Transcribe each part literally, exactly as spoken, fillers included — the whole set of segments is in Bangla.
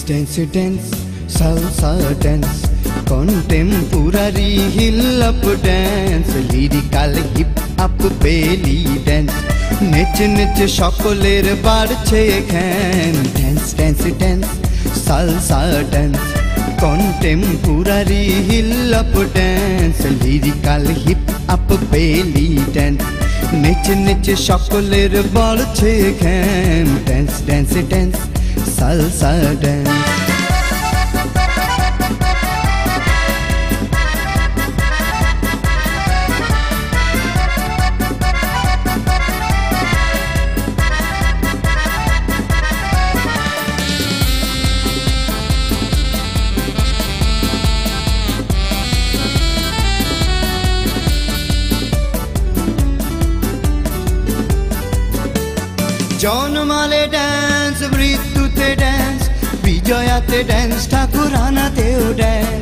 dance, dance, salsa dance, contemporary hip-hop dance, lyrical hip-hop belly dance, নেচে নেচে সকলের বাড়ছে খ্যান। Dance, dance, dance, salsa dance, contemporary hip-hop dance, lyrical hip-hop belly dance, নেচে নেচে সকলের বাড়ছে খ্যান। Dance, dance, dance, salsa dance. জন্মালে ড্যান্স, মৃত্যুতে ড্যান্স, বিজয়াতে ড্যান্স, ঠাকুরানাতেও ড্যান্স।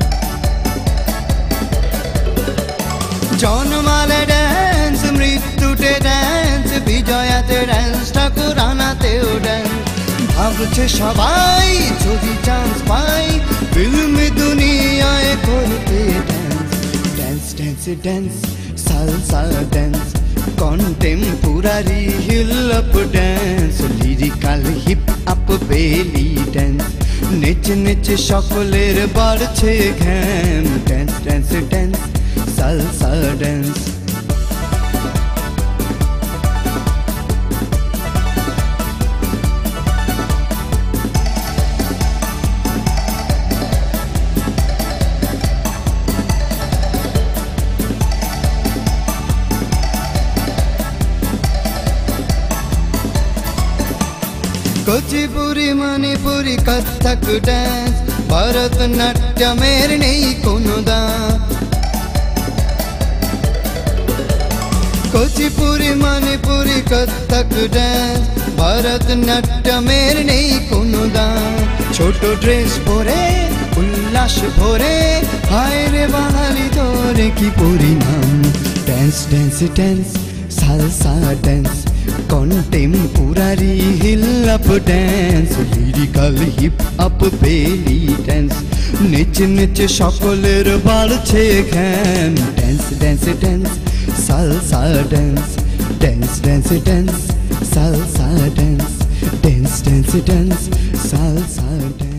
জন্মালে ড্যান্স, মৃত্যুতে ড্যান্স, বিজয়াতে ড্যান্স, ঠাকুরানাতেও ড্যান্স। ভাবছে সবাই যদি চান্স পাই ফিল্মি দুনিয়ায় করতে dance. Dance, dance, dance, salsa dance, contemporary hip-hop dance, lyrical hip-hop belly dance, নেচে নেচে সকলের বাড়ছে ঘ্যান। Dance, dance, dance, salsa dance. Kuchipudi, Manipuri, Kathak dance, ভরতনাট্যমের নেই কোনো দাম। কুচিপুরি, মণিপুরি, কত্থক ড্যান্স, ভরতনাট্যমের নেই কোনো দাম। ছোট ড্রেস পরে উল্লাস ভরে, হায় রে বাঙালি তোরে কি পরিণাম। Dance, dance, dance, salsa dance, contemporary hip-hop dance, lyrical hip-hop belly dance, নেচে নেচে সকলের বাড়ছে ঘ্যান। Dance, dance, dance, salsa dance, dance, dance, dance, salsa dance, dance, dance, dance, salsa dance.